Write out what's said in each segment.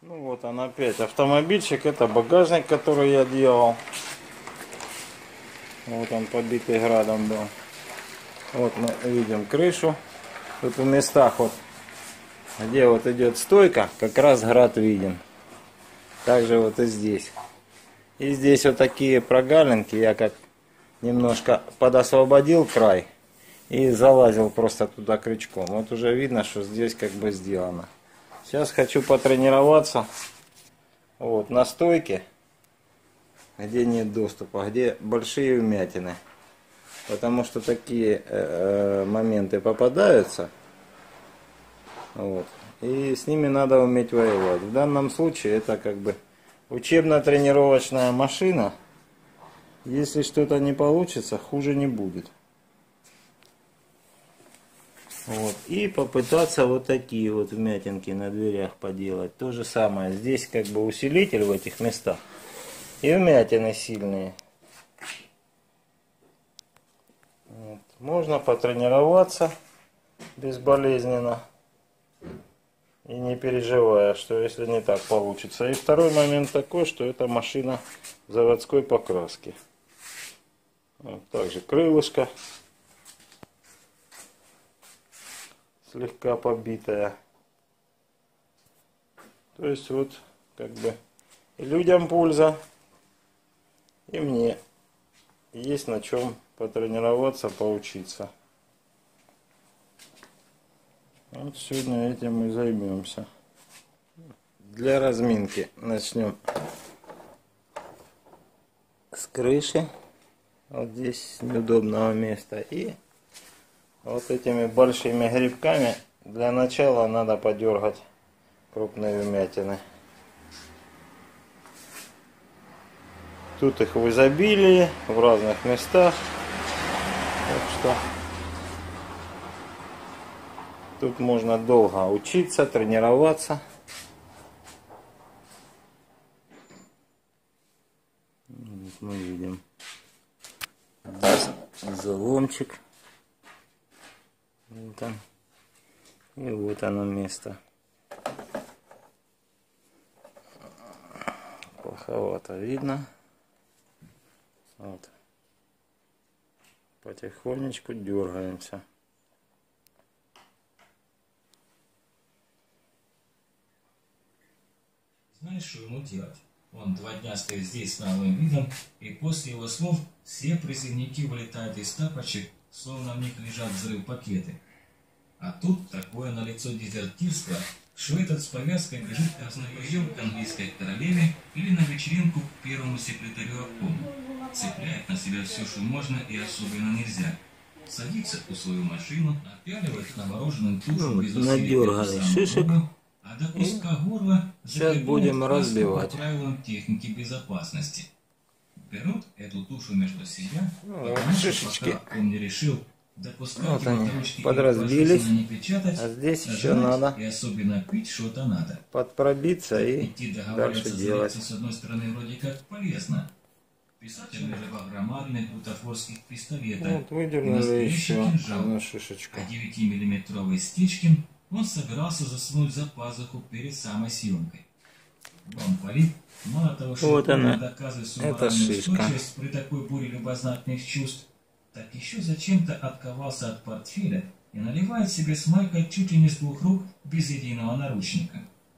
Ну вот он опять автомобильчик, это багажник, который я делал. Вот он побитый градом был. Вот мы видим крышу. Тут в местах вот, где вот идет стойка, как раз град виден. Также вот и здесь. И здесь вот такие прогалинки, я как немножко подосвободил край и залазил просто туда крючком. Вот уже видно, что здесь как бы сделано. Сейчас хочу потренироваться вот на стойке, где нет доступа, где большие вмятины. Потому что такие моменты попадаются. Вот. И с ними надо уметь воевать. В данном случае это как бы учебно-тренировочная машина. Если что-то не получится, хуже не будет. Вот. И попытаться вот такие вот вмятинки на дверях поделать. То же самое. Здесь как бы усилитель в этих местах. И вмятины сильные. Вот. Можно потренироваться безболезненно. И не переживая, что если не так получится. И второй момент такой, что это машина заводской покраски. Вот. Также крылышко. Слегка побитая. То есть вот как бы и людям польза, и мне есть на чем потренироваться, поучиться. Вот сегодня этим и займемся. Для разминки начнем с крыши. Вот здесь с неудобного места. И вот этими большими грибками для начала надо подергать крупные вмятины. Тут их в изобилии, в разных местах. Так что тут можно долго учиться, тренироваться. Вот мы видим здесь заломчик. Вот он. И вот оно место. Плоховато видно. Вот. Потихонечку дергаемся. Знаешь, что ему делать? Он 2 дня стоит здесь с новым видом, и после его слов все призывники вылетают из тапочек, словно в них лежат взрыв-пакеты. А тут такое налицо дезертирство, что этот с повязкой бежит на прием к английской королеве или на вечеринку к первому секретарю обкома. Цепляет на себя все, что можно и особенно нельзя. Садится в свою машину, напяливает на мороженую тушу без надергали шишек. А до куска горла сейчас будем разбивать по правилам техники безопасности. Берут эту тушу между себя, потому шишечки. что пока он не решил допускать вот они ручки подразбились, не печатать, а здесь еще надо и особенно пить что-то надо. подпробиться и дальше делать. С одной стороны вроде как полезно. Писатель же два громадных бутафорских пистолета. Вот выдернули еще одну шишечку. А 9-миллиметровый Стичкин он собирался засунуть за пазуху перед самой съемкой. Бомболит, мало того, что вот она, доказывает свою моральную устойчивость при такой буре любознательных чувств, так еще зачем-то отковался от портфеля и наливает себе с майкой чуть ли не с 2 рук без единого наручника.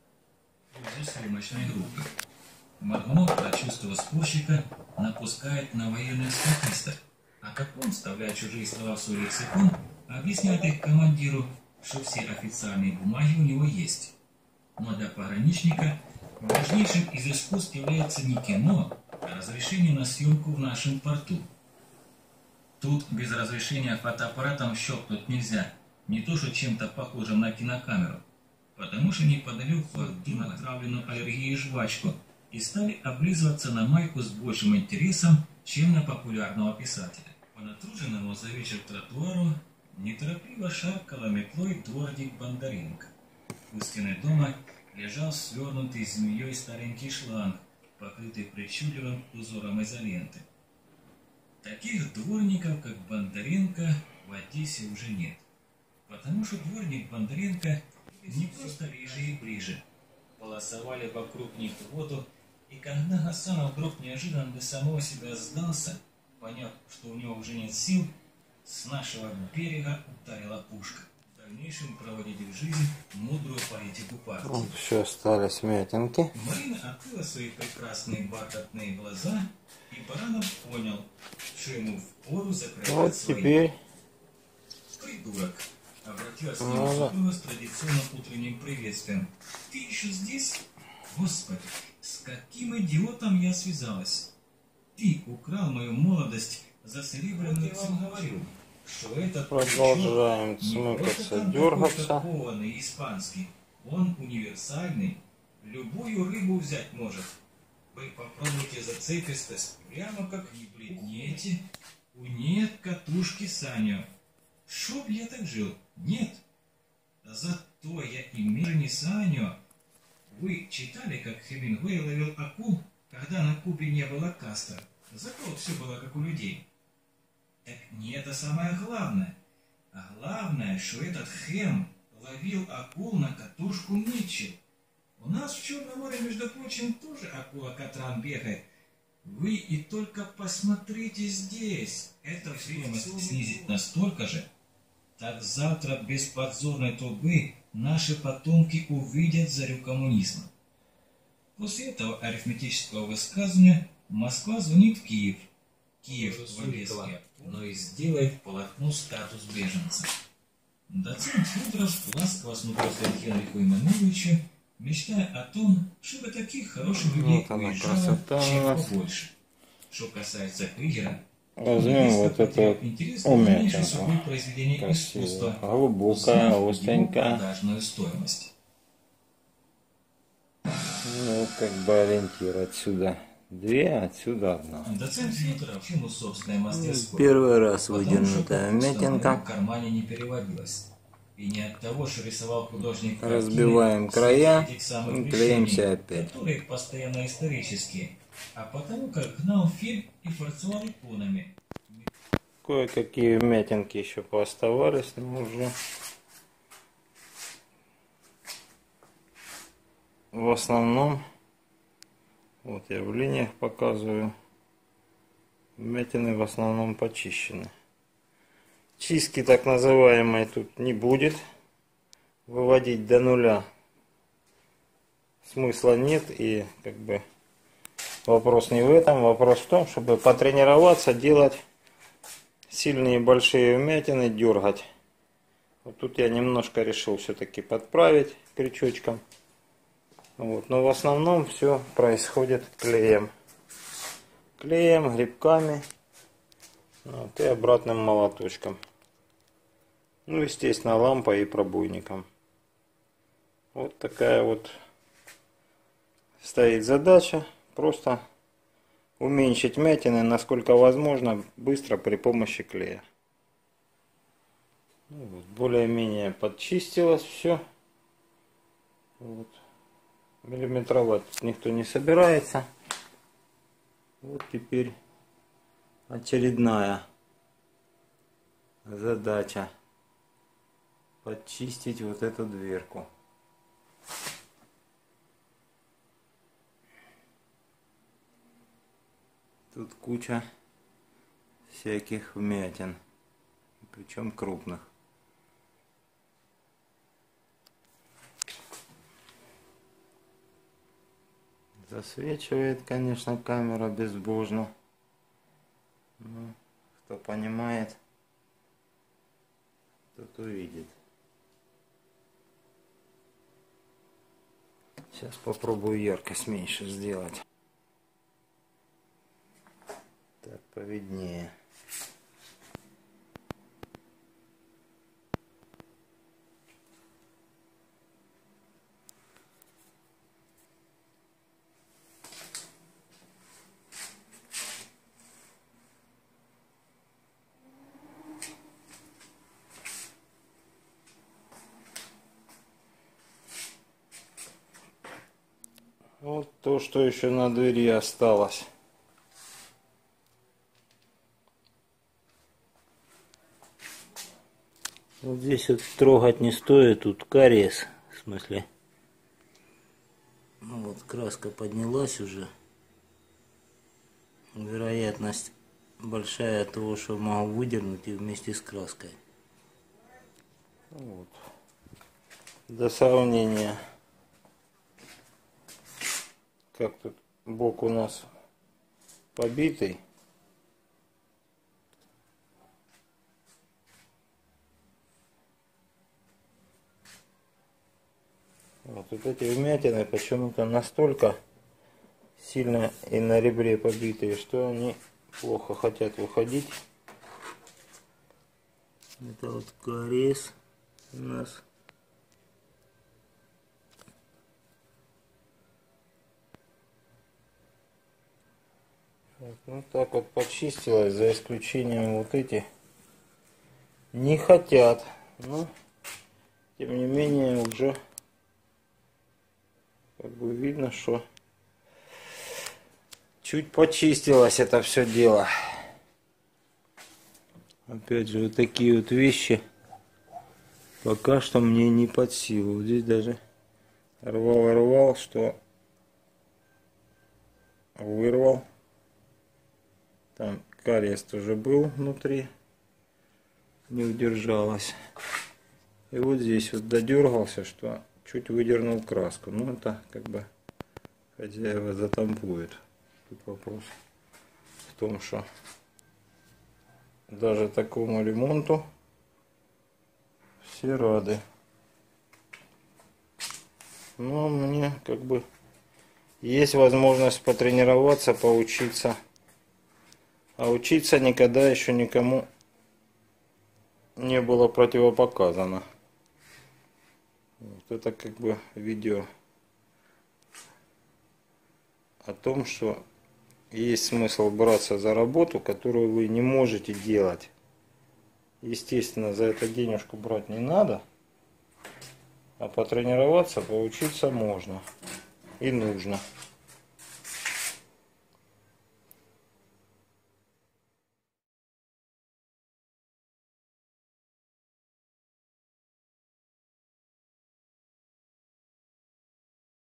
Из съемочной группы. Моргнув, прочувствовав спорщика, напускает на военных статистов, а как он, вставляя чужие слова в свой лексикон, объясняет их командиру, что все официальные бумаги у него есть. Но для пограничника важнейшим из искусств является не кино, а разрешение на съемку в нашем порту. Тут без разрешения фотоаппаратом щелкнуть нельзя, не то что чем-то похожим на кинокамеру, потому что неподалеку им отравленную аллергией жвачку и стали облизываться на майку с большим интересом, чем на популярного писателя. По натруженному за вечер тротуару неторопливо шаркала метлой дворник Бондаренко. У стены дома лежал свернутый змеей старенький шланг, покрытый причудливым узором изоленты. Таких дворников, как Бондаренко, в Одессе уже нет. Потому что дворник Бондаренко не просто реже и ближе. полосовали вокруг них воду, и когда Гассан вдруг неожиданно для самого себя сдался, поняв, что у него уже нет сил, с нашего берега ударила пушка. В дальнейшем проводить в жизнь мудрую политику партии. Вот еще остались вмятинки. Марина открыла свои прекрасные бархатные глаза, и Баранов понял, что ему впору закрывать Вот свои. теперь. Придурок. Обратилась к нему супруга с традиционным утренним приветствием. Ты еще здесь? Господи, с каким идиотом я связалась? Ты украл мою молодость за серебряную говорю, что этот Продолжаем не просто смыкаться, там дергаться. какой-то кованый испанский, он универсальный, любую рыбу взять может. Вы попробуйте зацепистость, прямо как не бледнете. Нет катушки, Саня. Шо б я так жил? Нет. Зато я имею не Саню. Вы читали, как Хемингуэй ловил акул, когда на Кубе не было Кастро? Зато все было как у людей. Так не это самое главное. А главное, что этот Хэм ловил акул на катушку Митчелл. У нас в Черном море, между прочим, тоже акула-катран бегает. Вы и только посмотрите здесь. Это стоимость снизить настолько же, так завтра без подзорной трубы наши потомки увидят зарю коммунизма. После этого арифметического высказывания Москва звонит в Киев. Киев в Одессе, но и сделает полотну статус беженца. Доцент Федоров ласково смотрелся Генриху Иммануиловичу, мечтая о том, чтобы таких хороших людей Вот она, уезжало красота чем у нас. побольше. Что касается Кригера, Возьмем вот эту умятинку. произведения Красивая, искусства, глубокая, узнав его остренькая. продажную стоимость. Ну, как бы ориентир отсюда 2, отсюда 1. Доцент Федоров ему собственное мастерство. Первый раз Потому выдернутая что вмятинка. в кармане не переводилось. И не от того, что рисовал художник картины, Разбиваем края этих самых и клеимся решений, опять. которые постоянно исторические, а потому как гнал фильм и форцевал иконами. Кое-какие вмятинки еще пооставались, но уже в основном, вот я в линиях показываю, вмятины в основном почищены. Чистки так называемой тут не будет. Выводить до нуля смысла нет, и как бы вопрос не в этом, вопрос в том, чтобы потренироваться делать сильные большие вмятины, дергать. Вот тут я немножко решил все-таки подправить крючочком. Вот. Но в основном все происходит клеем. Клеем, грибками, вот, и обратным молоточком. Ну, естественно, лампой и пробойником. Вот такая вот стоит задача. Просто уменьшить вмятины насколько возможно быстро при помощи клея. Ну, вот, более-менее подчистилось все. Вот. Миллиметровать никто не собирается. Вот теперь очередная задача подчистить вот эту дверку. Тут куча всяких вмятин, причем крупных. Засвечивает, конечно, камера безбожно. Но кто понимает, тот увидит. Сейчас попробую яркость меньше сделать. Так, повиднее. Вот то, что еще на двери осталось. Вот здесь вот трогать не стоит, тут кариес, в смысле Вот краска поднялась уже. Вероятность большая того, что могу выдернуть и вместе с краской. Вот. Для сравнения, как тут бок у нас побитый. Вот эти вмятины почему-то настолько сильно и на ребре побитые, что они плохо хотят выходить. Это вот кариес у нас. Вот, ну так вот почистилось, за исключением вот эти не хотят. Но тем не менее уже как бы видно, что чуть почистилось это все дело. Опять же, вот такие вот вещи пока что мне не под силу. Вот здесь даже рвал, что вырвал. Там кариес тоже был внутри, не удержалась. И вот здесь вот додергался, что чуть выдернул краску. Ну это как бы хозяева затампуют. Тут вопрос в том, что даже такому ремонту все рады. Но мне как бы есть возможность потренироваться, поучиться. А учиться никогда еще никому не было противопоказано. Вот это как бы видео о том, что есть смысл браться за работу, которую вы не можете делать. Естественно, за это денежку брать не надо, а потренироваться, поучиться можно и нужно.